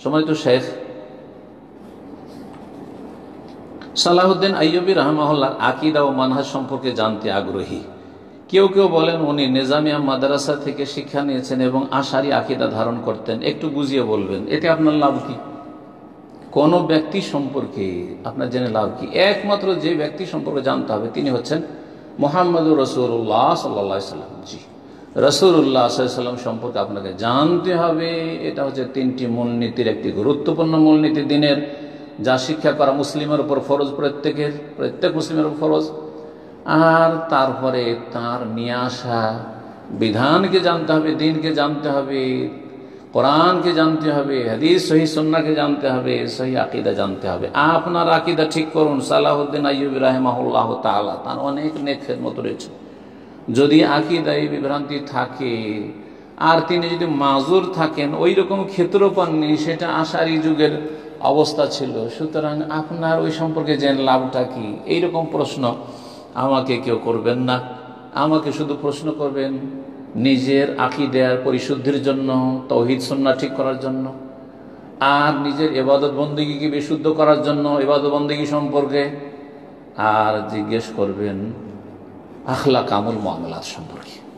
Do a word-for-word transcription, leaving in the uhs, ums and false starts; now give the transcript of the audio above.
সম্মানিত শেখ সালাহুদ্দিন আইয়ুবী রাহমাহুল্লাহ আকীদা ও মানহাজ সম্পর্কে জানতে আগ্রহী। কেউ কেউ বলেন উনি নিজামিয়া মাদ্রাসা থেকে শিক্ষা নিয়েছেন এবং আশারি আকীদা ধারণ করতেন। একটু বুঝিয়ে বলবেন, এতে আপনার লাভ কি? কোন ব্যক্তি সম্পর্কে আপনার জেনে লাভ কি? একমাত্র যে ব্যক্তি সম্পর্কে জানতে হবে তিনি হচ্ছেন মুহাম্মদুর রাসূলুল্লাহ সাল্লাল্লাহু আলাইহি ওয়াসাল্লাম। জি, রাসূলুল্লাহ সাল্লাল্লাহু আলাইহি ওয়াসাল্লাম সম্পর্কে আপনাকে জানতে হবে। এটা হচ্ছে তিনটি মূলনীতির একটি গুরুত্বপূর্ণ মূলনীতি দিনের, যা শিক্ষা করা মুসলিমের উপর ফরজ, প্রত্যেকের প্রত্যেক মুসলিমের উপর ফরজ। আর তারপরে তার নিয়ে আসা বিধানকে জানতে হবে, দিনকে জানতে হবে, কোরআনকে জানতে হবে, হাদিস সহিহ সুন্নাহকে জানতে হবে, সহিহ আকীদা জানতে হবে। আপনার আকীদা ঠিক করুন। সালাহুদ্দিন আইয়ুবী রাহিমাহুল্লাহ তাআলা তার অনেক নেক খেদমত রয়েছে। যদি আকীদায় বিভ্রান্তি থাকে আর তিনি যদি মাজুর থাকেন, ওই রকম ক্ষেত্র পাননি, সেটা আশারি যুগের অবস্থা ছিল। সুতরাং আপনার ওই সম্পর্কে জেনে লাভটা কি? এইরকম প্রশ্ন আমাকে কেউ করবেন না। আমাকে শুধু প্রশ্ন করবেন নিজের আকীদার পরিশুদ্ধির জন্য, তাওহীদ সুন্নাহ ঠিক করার জন্য, আর নিজের ইবাদত বন্দেগীকে বিশুদ্ধ করার জন্য, ইবাদত বন্দেগী সম্পর্কে, আর জিজ্ঞেস করবেন আখলাক আমল মুআমালাত সম্পর্কে।